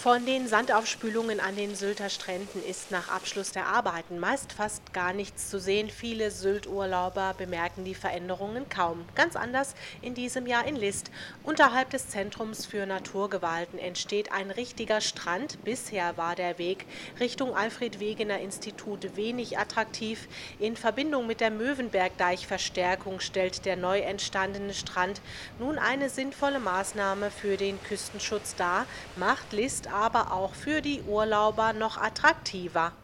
Von den Sandaufspülungen an den Sylter Stränden ist nach Abschluss der Arbeiten meist fast gar nichts zu sehen. Viele Sylt-Urlauber bemerken die Veränderungen kaum. Ganz anders in diesem Jahr in List. Unterhalb des Zentrums für Naturgewalten entsteht ein richtiger Strand. Bisher war der Weg Richtung Alfred-Wegener-Institut wenig attraktiv. In Verbindung mit der Möwenberg-Deichverstärkung stellt der neu entstandene Strand nun eine sinnvolle Maßnahme für den Küstenschutz dar, macht List aber auch für die Urlauber noch attraktiver.